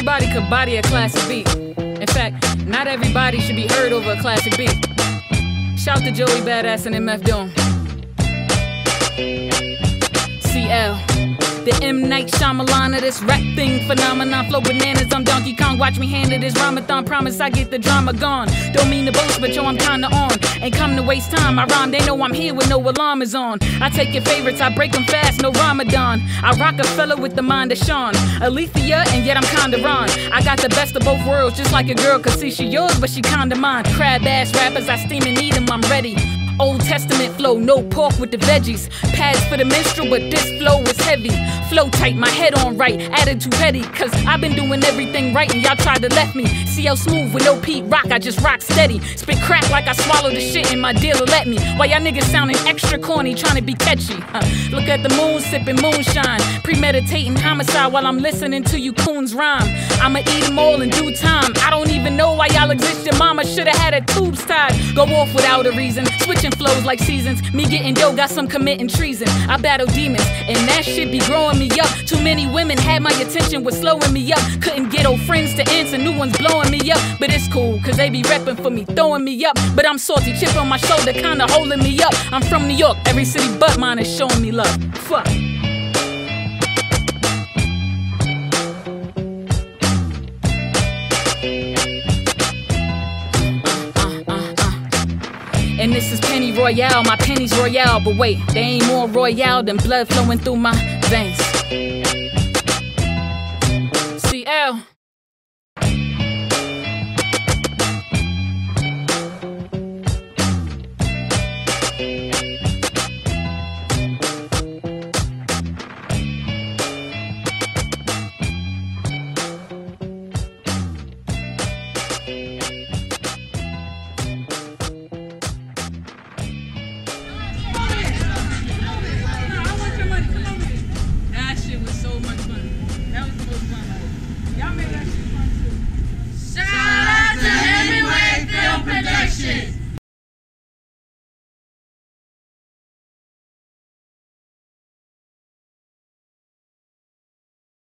everybody could body a classic beat. In fact, not everybody should be heard over a classic beat. Shout to Joey Badass and MF Doom. CL. The M. Night Shyamalan of this rap thing phenomenon. Flow bananas, I'm Donkey Kong. Watch me handle this rhymathon. Promise I get the drama gone. Don't mean to boast, but yo, I'm kinda on. Ain't come to waste time. I rhyme, they know I'm here with no alarm is on. I take your favorites, I break them fast, no Ramadan. I rock a fella with the mind of Sean. Alethea, and yet I'm kinda Ron. I got the best of both worlds, just like a girl could see she yours, but she kinda mine. Crab ass rappers, I steam and eat them, I'm ready. Old Testament flow, no pork with the veggies. Pads for the minstrel, but this flow is heavy. Flow tight, my head on right, attitude petty. Cause I've been doing everything right and y'all tried to left me. CL Smooth with no Pete Rock, I just rock steady. Spit crack like I swallowed the shit and my dealer let me. Why y'all niggas sounding extra corny, trying to be catchy? Look at the moon sipping moonshine, premeditating homicide while I'm listening to you coons rhyme. I'ma eat them all in due time. I don't even know why y'all exist, your mama should've had her tubes tied. Go off without a reason, switching flows like seasons. Me getting dough got some committing treason. I battle demons and that shit be growing me up. Too many women had my attention, was slowing me up. Couldn't get old friends to answer, new ones blowing me up. But it's cool, cause they be repping for me, throwing me up. But I'm salty, chip on my shoulder, kinda holding me up. I'm from New York, every city but mine is showing me love. Fuck. And this is Penny Royale, my pennies royale. But wait, they ain't more royale than blood flowing through my veins.